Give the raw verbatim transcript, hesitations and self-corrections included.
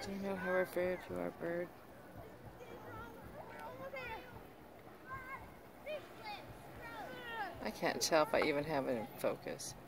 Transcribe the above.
Do you know how revered you are, bird? I can't tell if I even have it in focus.